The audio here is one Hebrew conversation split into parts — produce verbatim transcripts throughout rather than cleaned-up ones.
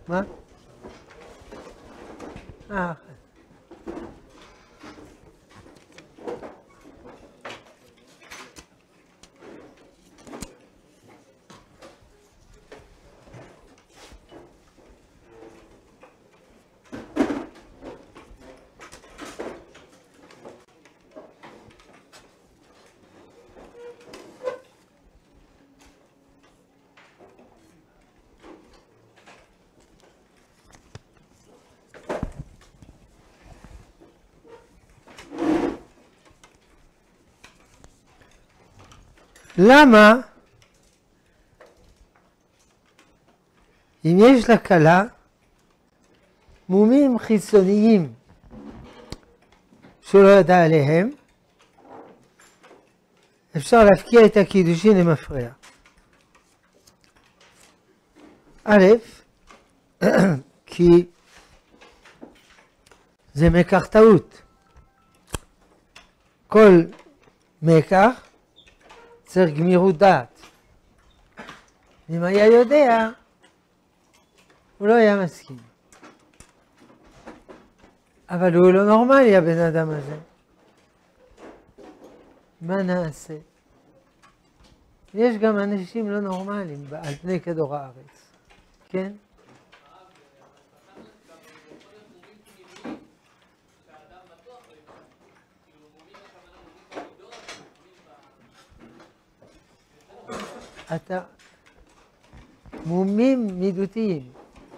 מה? אה, למה אם יש לכלה מומים חיצוניים שלא ידע עליהם, אפשר להפקיע את הקידושין למפרע? א', כי זה מקח טעות. כל מקח צריך גמירות דעת. אם היה יודע, הוא לא היה מסכים. אבל הוא לא נורמלי, הבן אדם הזה. מה נעשה? יש גם אנשים לא נורמליים על פני כדור הארץ. כן? אתה מומים מידותיים.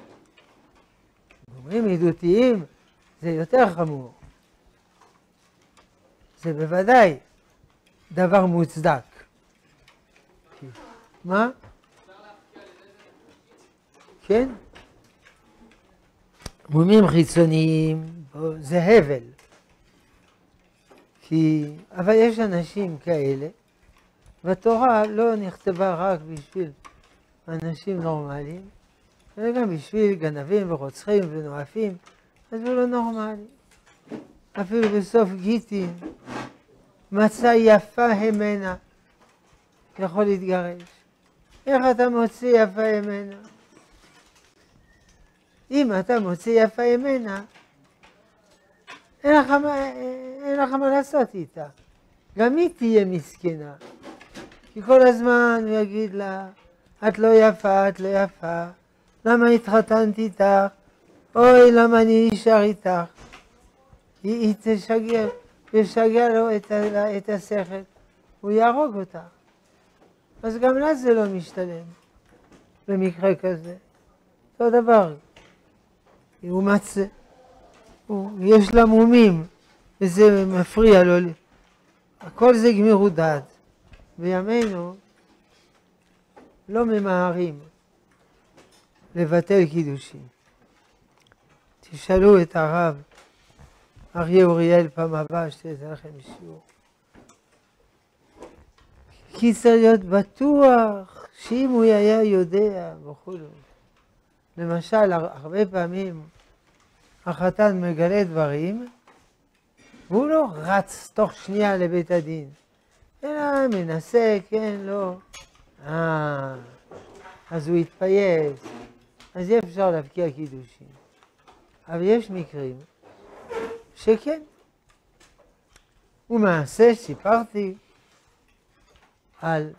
מומים מידותיים זה יותר חמור. זה בוודאי דבר מוצדק. מה? כן? מומים חיצוניים זה הבל. כי, אבל יש אנשים כאלה, והתורה לא נכתבה רק בשביל אנשים נורמליים, אלא גם בשביל גנבים ורוצחים ונואפים, אז הוא לא נורמלי. אפילו בסוף גיטין, מצא יפה המנה, יכול להתגרש. איך אתה מוציא יפה המנה? אם אתה מוציא יפה המנה, אין לך, אין לך מה לעשות איתה. גם היא תהיה מסכנה. כי כל הזמן הוא יגיד לה, את לא יפה, את לא יפה, למה התחתנתי איתך? אוי, למה אני נשאר איתך? היא, היא תשגע, תשגע לו את, ה, את השכל, הוא יהרוג אותה. אז גם לה זה לא משתלם, במקרה כזה. אותו דבר, הוא מצא, הוא, יש לה מומים, וזה מפריע לו, הכל זה גמירות דעת. בימינו לא ממהרים לבטל קידושים. תשאלו את הרב אריה אוריאל פעם הבאה שתהיה לכם שיעור. כי צריך להיות בטוח שאם הוא היה יודע וכו'. למשל, הרבה פעמים החתן מגלה דברים והוא לא רץ תוך שנייה לבית הדין. אלא מנסה, כן, לא. אה, אז הוא יתפייס. אז אי אפשר להבקיע קידושים. אבל יש מקרים שכן. ומעשה סיפרתי על,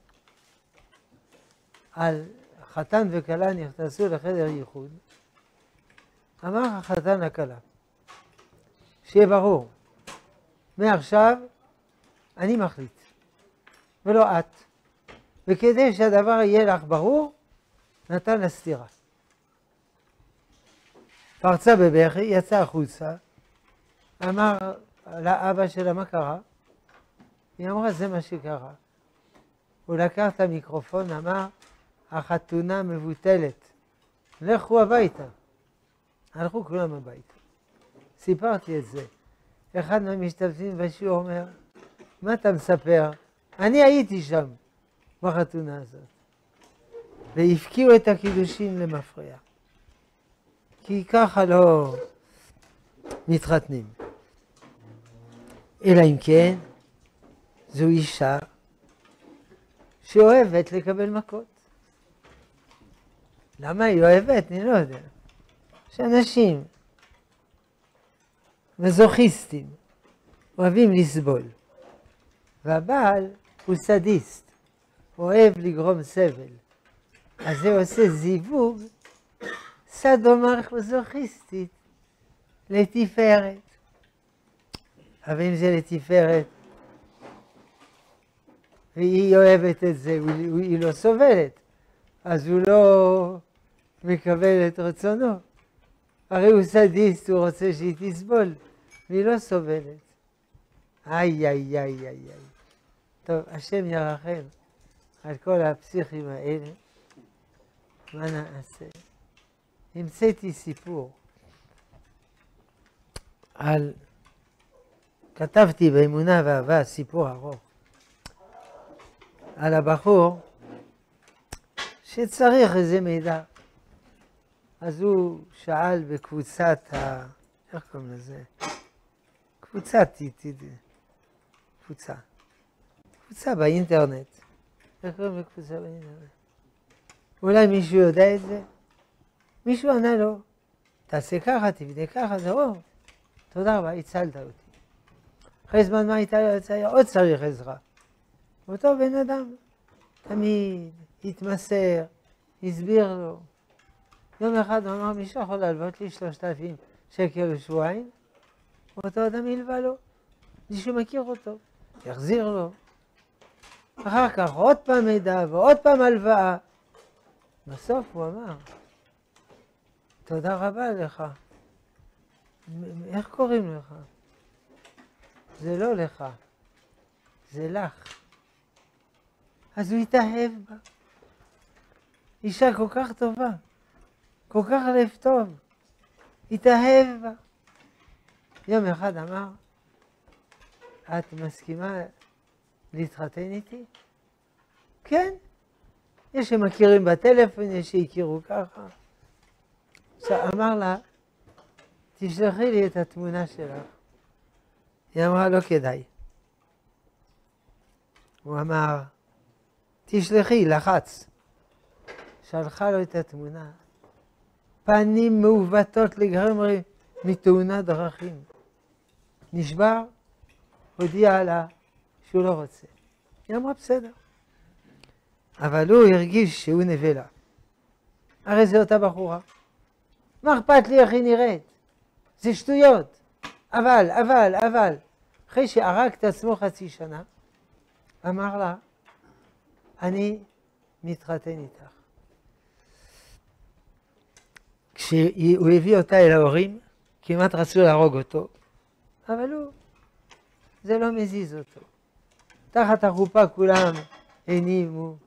על חתן וכלה נכנסו לחדר ייחוד. אמר החתן לכלה, שיהיה ברור, מעכשיו אני מחליט, ולא את. וכדי שהדבר יהיה לך ברור, נתן לה סתירה. פרצה בבכי, יצא החוצה, אמר לאבא שלה מה קרה? היא אמרה זה מה שקרה. הוא לקח את המיקרופון, אמר החתונה מבוטלת, לכו הביתה. הלכו כולם הביתה. סיפרתי את זה. אחד מהמשתתפים בשיעור אומר, מה אתה מספר? אני הייתי שם בחתונה הזאת. והפקיעו את הקידושים למפרע. כי ככה לא מתחתנים. אלא אם כן, זו אישה שאוהבת לקבל מכות. למה היא אוהבת? אני לא יודע. יש אנשים מזוכיסטים, אוהבים לסבול. והבעל הוא סדיסט, אוהב לגרום סבל. אז זה עושה זיווג סדומזוכיסטית לתפארת. אבל אם זה לתפארת, והיא אוהבת את זה, היא לא סובלת, אז הוא לא מקבל את רצונו. הרי הוא סדיסט, הוא רוצה שהיא תסבול, והיא לא סובלת. איי, איי, איי, איי, איי. טוב, השם ירחם על כל הפסיכים האלה. מה נעשה? המצאתי סיפור על... כתבתי באמונה ואהבה סיפור ארוך על הבחור שצריך איזה מידע. אז הוא שאל בקבוצת ה... איך קוראים לזה? קבוצת... קבוצה. קבוצה באינטרנט. איך קוראים לקבוצה באינטרנט? אולי מישהו יודע את זה? מישהו ענה לו, תעשה ככה, תבנה ככה, זה או. תודה רבה, הצלת אותי. אחרי זמן מה הייתה לו, עוד צריך עזרה. אותו בן אדם תמיד התמסר, הסביר לו. יום אחד הוא אמר, מישהו יכול להלוות לי שלושת אלפים שקל לשבועיים? אותו אדם הלווה לו, מישהו מכיר אותו, יחזיר לו. אחר כך עוד פעם מידע ועוד פעם הלוואה. בסוף הוא אמר, תודה רבה לך. איך קוראים לך? זה לא לך, זה לך. אז הוא התאהב בה. אישה כל כך טובה, כל כך לב טוב, התאהב בה. יום אחד אמר, את מסכימה להתחתן איתי? כן. יש שמכירים בטלפון, יש שהכירו ככה. אמר לה, תשלחי לי את התמונה שלך. היא אמרה, לא כדאי. הוא אמר, תשלחי, לחץ. שלחה לו את התמונה. פנים מעוותות לגמרי מתאונת דרכים. נשבר, הודיע לה שהוא לא רוצה. היא אמרה, בסדר. אבל הוא הרגיש שהוא נבלה. הרי זה אותה בחורה. מה אכפת לי איך היא נראית? זה שטויות. אבל, אבל, אבל. אחרי שהרג את עצמו חצי שנה, אמר לה, אני מתחתן איתך. כשהוא הביא אותה אל ההורים, כמעט רצו להרוג אותו, אבל הוא, זה לא מזיז אותו. תחת החופה כולם הנימו,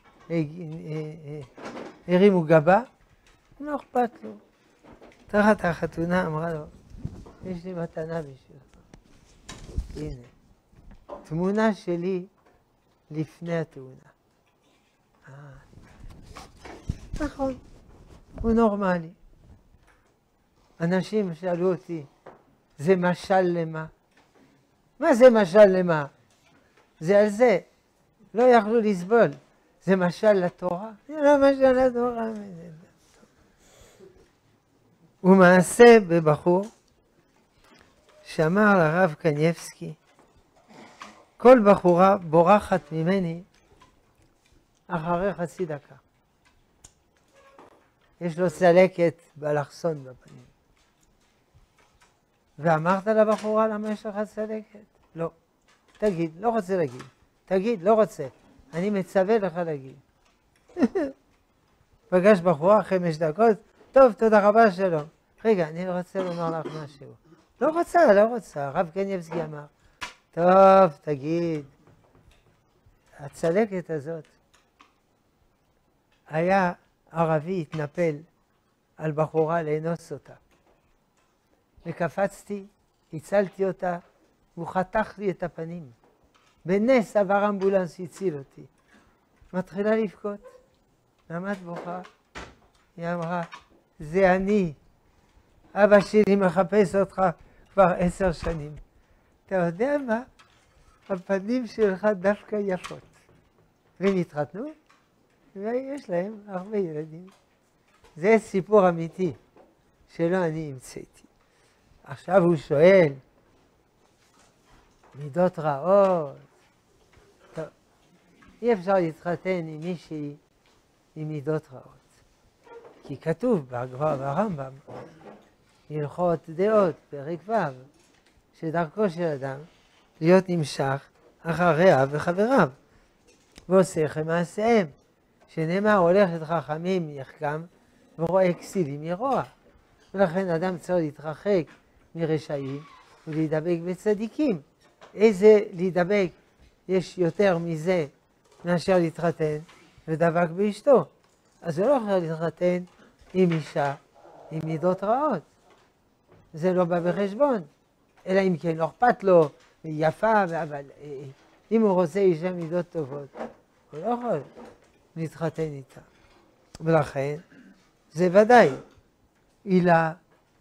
הרימו גבה, לא אכפת לו. תחת החתונה אמרה לו, יש לי מתנה בשבילך. הנה, תמונה שלי לפני התאונה. נכון, הוא נורמלי. אנשים שאלו אותי, זה משל למה? מה זה משל למה? זה על זה. לא יכלו לסבול. זה משל לתורה? זה לא משל לתורה. הוא מעשה בבחור שאמר לרב קניבסקי, כל בחורה בורחת ממני אחרי חצי דקה. יש לו צלקת באלכסון בפנים. ואמרת לבחורה למה יש לך צלקת? לא. תגיד, לא רוצה להגיד. תגיד, לא רוצה. אני מצווה לך להגיד. פגש בחורה חמש דקות, טוב, תודה רבה, שלום. רגע, אני רוצה לומר לך משהו. לא רוצה, לא רוצה. הרב קניבסקי אמר, טוב, תגיד. הצלקת הזאת, היה ערבי התנפל על בחורה לאנוס אותה. וקפצתי, הצלתי אותה, והוא חתך לי את הפנים. בנס עבר אמבולנס הציל אותי. מתחילה לבכות. למה את בוכה? היא אמרה, זה אני. אבא שלי מחפש אותך כבר עשר שנים. אתה יודע מה? הפנים שלך דווקא יפות. והם התחתנו, ויש להם הרבה ילדים. זה סיפור אמיתי, שלא אני המצאתי. עכשיו הוא שואל, מידות רעות. טוב, אי אפשר להתחתן עם מישהי עם מידות רעות. כי כתוב ברמב"ם, הלכות דעות, פרק ו', שדרכו של אדם להיות נמשך אחר רעיו וחבריו, ועושה כמעשיהם, שנאמר הולך את חכמים יחכם ורואה כסילים ירוע. ולכן אדם צריך להתרחק מרשעים ולהידבק בצדיקים. איזה להידבק יש יותר מזה מאשר להתחתן ודבק באשתו. אז הוא לא יכול להתחתן עם אישה עם מידות רעות. זה לא בא בחשבון. אלא אם כן לא אכפת לו, היא יפה, אבל אם הוא רוצה אישה מידות טובות, הוא לא יכול להתחתן איתה. ולכן זה ודאי עילה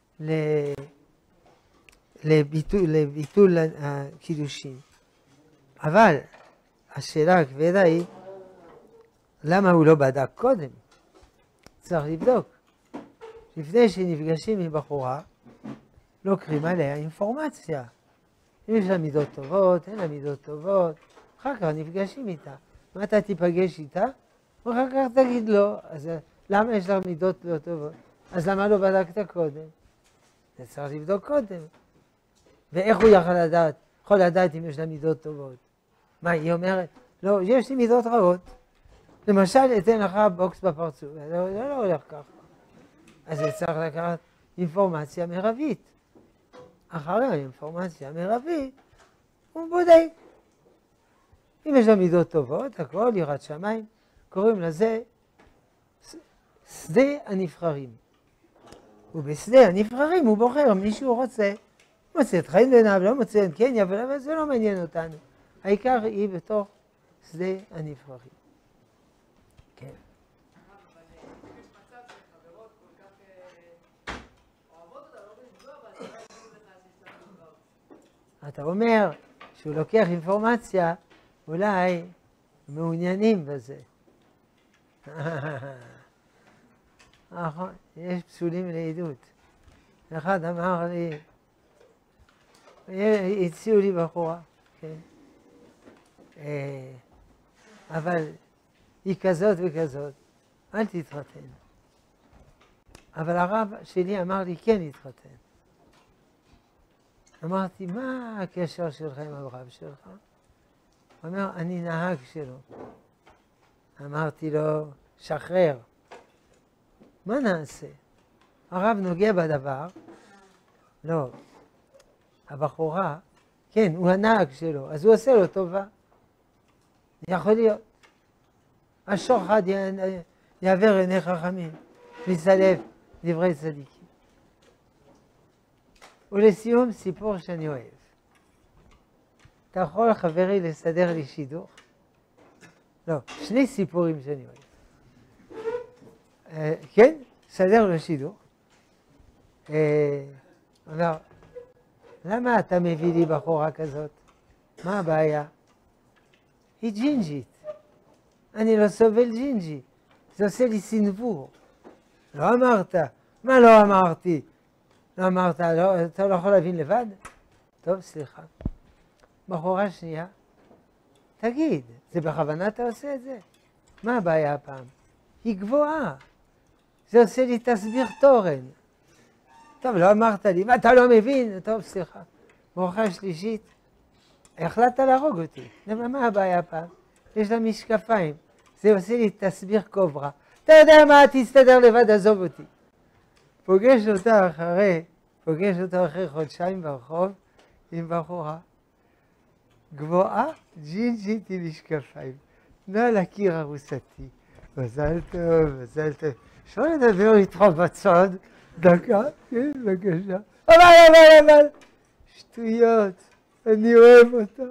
לביטול, לביטול הקידושין. אבל השאלה הכבדה היא, למה הוא לא בדק קודם? צריך לבדוק. לפני שנפגשים עם בחורה, לוקחים עליה אינפורמציה. אם יש לה מידות טובות, אין לה מידות טובות, אחר כך נפגשים איתה. מה אתה תיפגש איתה? ואחר כך תגיד לו, אז למה יש לה מידות לא טובות? אז למה לא בדקת קודם? זה צריך לבדוק קודם. ואיך הוא יכול לדעת? יכול לדעת אם יש לה מידות טובות. מה, היא אומרת? לא, יש לי מידות רעות. למשל, אתן לך בוקס בפרצוף. זה לא, לא, לא הולך ככה. אז זה צריך לקחת אינפורמציה מרבית. אחרי האינפורמציה המרבית, הוא בודק. אם יש לה מידות טובות, הכל, יראת שמיים, קוראים לזה שדה הנבחרים. ובשדה הנבחרים הוא בוחר מי שהוא רוצה. מוצא את חיים בעיניו, לא מוצא את כן, אבל זה לא מעניין אותנו. העיקר היא בתוך שדה הנבחרים. כן. אתה אומר שהוא לוקח אינפורמציה, אולי מעוניינים בזה. נכון, יש פסולים לעדות. אחד אמר לי, הציעו לי בחורה, כן. אבל היא כזאת וכזאת, אל תתחתן. אבל הרב שלי אמר לי, כן להתחתן. אמרתי, מה הקשר שלך עם הרב שלך? הוא אומר, אני נהג שלו. אמרתי לו, שחרר. מה נעשה? הרב נוגע בדבר? לא. הבחורה, כן, הוא הנהג שלו, אז הוא עושה לו טובה. יכול להיות. השוחד יעבר עיני חכמים, ויסלף דברי צדיקים. ולסיום, סיפור שאני אוהב. אתה יכול, חברי, לסדר לי שידור? לא, שני סיפורים שאני אוהב. אה, כן, סדר לו שידור. אה, אומר, למה אתה מביא לי בחורה כזאת? מה הבעיה? היא ג'ינג'ית. אני לא סובל ג'ינג'י. זה עושה לי סנבור. לא אמרת. מה לא אמרתי? לא אמרת, לא, אתה לא יכול להבין לבד? טוב, סליחה. בחורה שנייה, תגיד, זה בכוונה אתה עושה את זה? מה הבעיה הפעם? היא גבוהה. זה עושה לי תסביר תורן. טוב, לא אמרת לי, מה אתה לא מבין? טוב, סליחה. בחורה שלישית, החלטת להרוג אותי. למה, מה הבעיה הפעם? יש לה משקפיים. זה עושה לי תסביר קוברה. אתה יודע מה, תסתדר לבד, עזוב אותי. פוגש אותה אחרי, פוגש אותה אחרי חודשיים ברחוב עם בחורה. גבוהה, ג'ינג'ית עם משקפיים. נע לקיר ארוסתי. מזל טוב, מזל טוב. אפשר לדבר איתך בצד, דקה, כן, בבקשה. אבל, אבל, אבל, שטויות, אני אוהב אותה.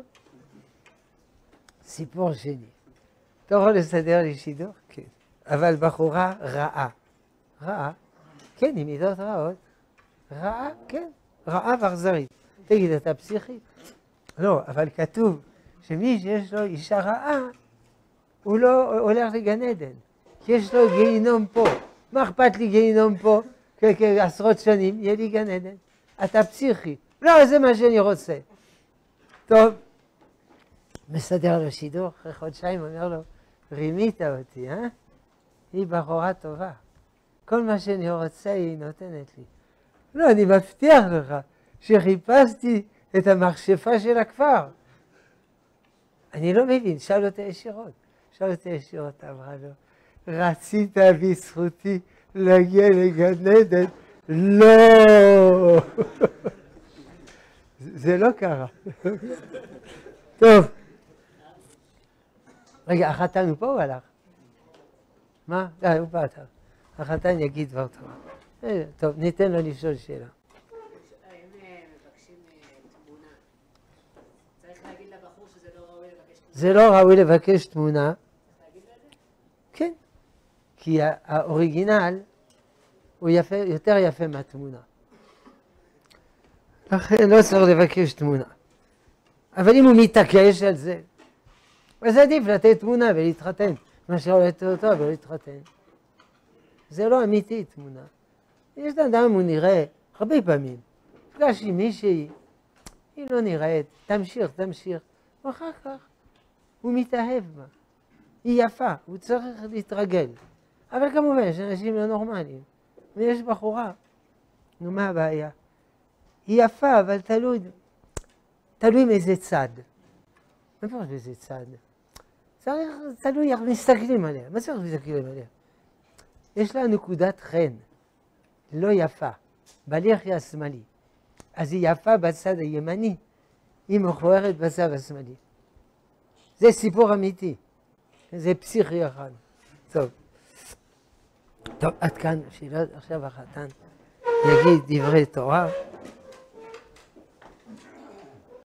סיפור שני. אתה יכול לסדר לי שידור? כן. אבל בחורה רעה. רעה? כן, עם מידות רעות. רעה? כן. רעה ואכזרית. תגיד, אתה פסיכי? לא, אבל כתוב שמי שיש לו אישה רעה, הוא לא הולך לגן עדן. כי יש לו גיהינום פה. מה אכפת לי גיהינום פה כעשרות שנים? יהיה לי גן עדן. אתה פסיכי. לא, זה מה שאני רוצה. טוב. מסדר לו שידור, אחרי חודשיים אומר לו, רימית אותי, אה? היא בחורה טובה. כל מה שאני רוצה היא נותנת לי. לא, אני מבטיח לך שחיפשתי את המכשפה של הכפר. אני לא מבין, שאל אותה ישירות. שאל אותה ישירות, אמרה לו, רצית בזכותי להגיע לגן עדן? לא! זה לא קרה. טוב. רגע, החתן הוא פה או הלך? מה? לא, הוא בא טוב. החתן יגיד דבר טוב. טוב, ניתן לו לשאול שאלה. הם מבקשים תמונה. צריך להגיד לבחור שזה לא ראוי לבקש תמונה? זה לא ראוי לבקש תמונה. להגיד לו את זה? כן. כי האוריגינל הוא יפה, יותר יפה מהתמונה. לכן לא צריך לבקש תמונה. אבל אם הוא מתעקש על זה, אז עדיף לתת תמונה ולהתחתן, מאשר לתת אותו ולהתחתן. זה לא אמיתי תמונה. יש אדם, הוא נראה, הרבה פעמים, פגש עם מישהי, היא לא נראית, תמשיך, תמשיך, ואחר כך הוא מתאהב בה. היא יפה, הוא צריך להתרגל. אבל כמובן, יש אנשים לא נורמליים. ויש בחורה, נו מה הבעיה? היא יפה, אבל תלוי, תלוי מאיזה צד. מה פעם באיזה צד? צריך, תלוי איך מסתכלים עליה. מה צריך להסתכלים עליה? יש לה נקודת חן, לא יפה, בלחי השמאלי. אז היא יפה בצד הימני, היא מכוערת בצד השמאלי. זה סיפור אמיתי, זה פסיכי אחד. טוב, טוב, עד כאן, שאלות, עכשיו החתן יגיד דברי תורה.